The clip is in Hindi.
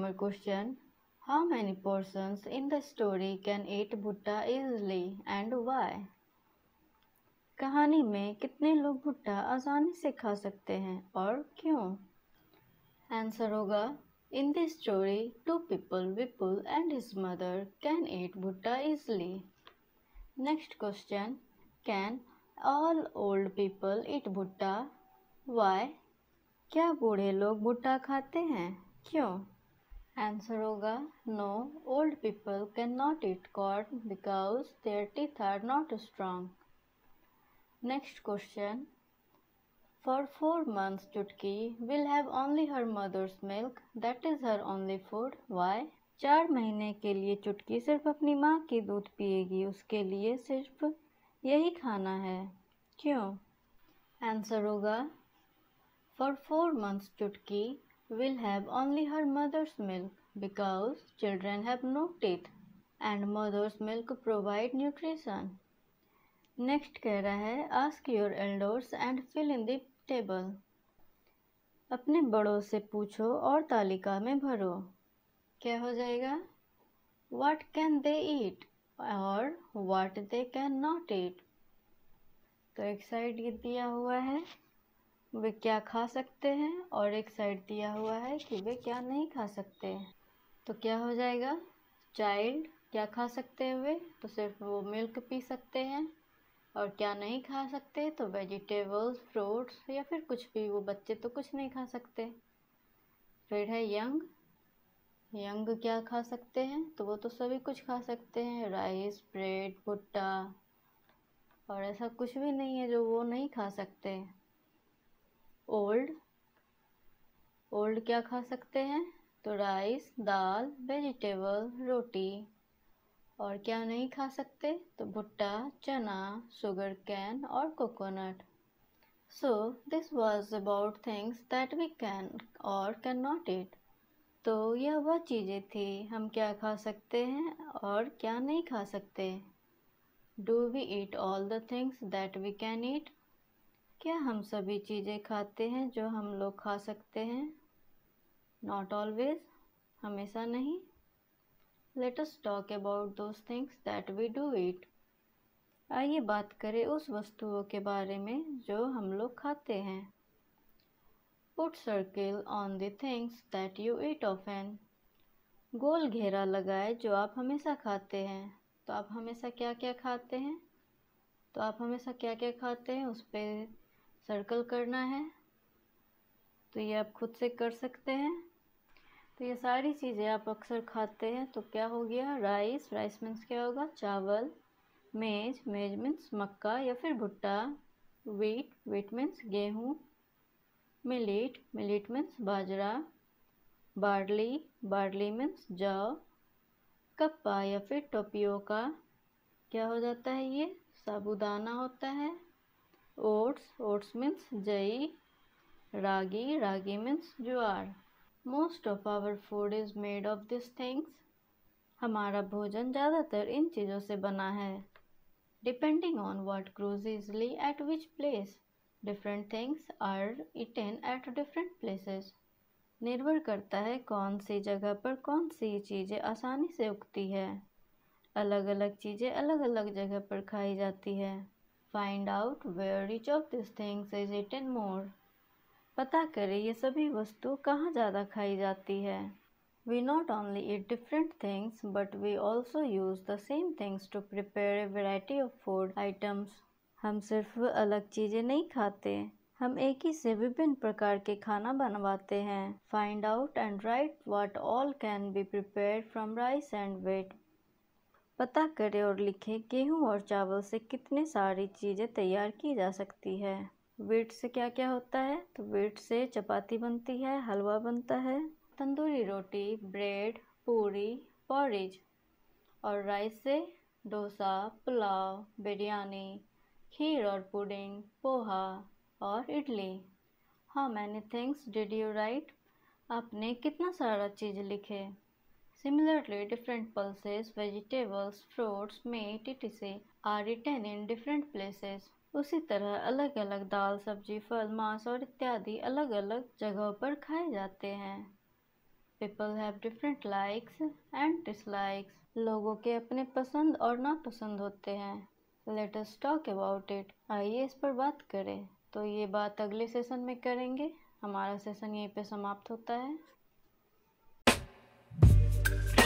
grammar question. How many persons in the story can eat bhutta easily and why? कहानी में कितने लोग भुट्टा आसानी से खा सकते हैं और क्यों? आंसर होगा In this story, two people, Vipul and his mother, can eat bhutta easily. Next question. Can all old people eat bhutta? Why? क्या बूढ़े लोग भुट्टा खाते हैं? क्यों? आंसर होगा No, old people cannot eat corn because their teeth are not strong. Next question. For 4 months, Chutki will have only her mother's milk. That is her only food. Why? 4 महीने के लिए चुटकी सिर्फ अपनी माँ की दूध पिएगी. उसके लिए सिर्फ यही खाना है. क्यों? आंसर होगा For 4 months, Chutki will have only her mother's milk because children have no teeth and mother's milk provide nutrition. Next कह रहा है Ask your elders and fill in the table. अपने बड़ों से पूछो और तालिका में भरो. क्या हो जाएगा? What can they eat और what they cannot eat. तो एक साइड ये दिया हुआ है वे क्या खा सकते हैं और एक साइड दिया हुआ है कि वे क्या नहीं खा सकते. तो क्या हो जाएगा? चाइल्ड क्या खा सकते हैं वे? तो सिर्फ वो मिल्क पी सकते हैं. और क्या नहीं खा सकते? तो वेजिटेबल्स, फ्रूट्स या फिर कुछ भी. वो बच्चे तो कुछ नहीं खा सकते. फिर है यंग. यंग क्या खा सकते हैं? तो वो तो सभी कुछ खा सकते हैं. राइस, ब्रेड, भुट्टा और ऐसा कुछ भी नहीं है जो वो नहीं खा सकते. ओल्ड. ओल्ड क्या खा सकते हैं? तो राइस, दाल, वेजिटेबल, रोटी. और क्या नहीं खा सकते? तो भुट्टा, चना, शुगर कैन और coconut. So this was about things that we can और कैन नॉट ईट. तो यह वह चीज़ें थी हम क्या खा सकते हैं और क्या नहीं खा सकते. Do we eat all the things that we can eat. क्या हम सभी चीज़ें खाते हैं जो हम लोग खा सकते हैं? Not always. हमेशा नहीं. Let us talk about those things that we do eat. आइए बात करें उस वस्तुओं के बारे में जो हम लोग खाते हैं. Put circle on the things that you eat often. गोल घेरा लगाए जो आप हमेशा खाते हैं. तो आप हमेशा क्या क्या खाते हैं? तो आप हमेशा क्या क्या खाते हैं उस पर सर्कल करना है. तो ये आप खुद से कर सकते हैं. तो ये सारी चीज़ें आप अक्सर खाते हैं. तो क्या हो गया? राइस. राइस मीन्स क्या होगा? चावल. मेज. मेज मीन्स मक्का या फिर भुट्टा. वीट. वीट मीन्स गेहूँ. मिलेट. मिलेट मीन्स बाजरा. बार्ली. बार्ली मीन्स जौ. कप्पा या फिर टोपियोका क्या हो जाता है? ये साबूदाना होता है. ओट्स. ओट्स मीन्स जई. रागी. रागी मीन्स ज्वार. Most of our food is made of these things. हमारा भोजन ज़्यादातर इन चीज़ों से बना है. Depending on what grows easily at which place, different things are eaten at different places. निर्भर करता है कौन सी जगह पर कौन सी चीज़ें आसानी से उगती है. अलग अलग चीज़ें अलग अलग जगह पर खाई जाती है. Find out where each of these things is eaten more. पता करें ये सभी वस्तु कहाँ ज़्यादा खाई जाती है. We not only eat different things but we also use the same things to prepare a variety of food items. हम सिर्फ अलग चीज़ें नहीं खाते, हम एक ही से विभिन्न प्रकार के खाना बनवाते हैं. Find out and write what all can be prepared from rice and wheat. पता करें और लिखें गेहूँ और चावल से कितने सारी चीज़ें तैयार की जा सकती है. वीट से क्या क्या होता है? तो वीट से चपाती बनती है, हलवा बनता है, तंदूरी रोटी, ब्रेड, पूरी, पॉरेज. और राइस से डोसा, पुलाव, बिरयानी, खीर और पुडिंग, पोहा और idli. How many things did you write. आपने कितना सारा चीज़ लिखे. Similarly, different pulses, vegetables, fruits, meat, etc. are eaten in different places. उसी तरह अलग अलग दाल, सब्जी, फल, मांस और इत्यादि अलग अलग जगहों पर खाए जाते हैं. People have different likes and dislikes. लोगों के अपने पसंद और नापसंद होते हैं. Let us talk about it. आइए इस पर बात करें. तो ये बात अगले सेशन में करेंगे. हमारा सेशन यहीं पे समाप्त होता है.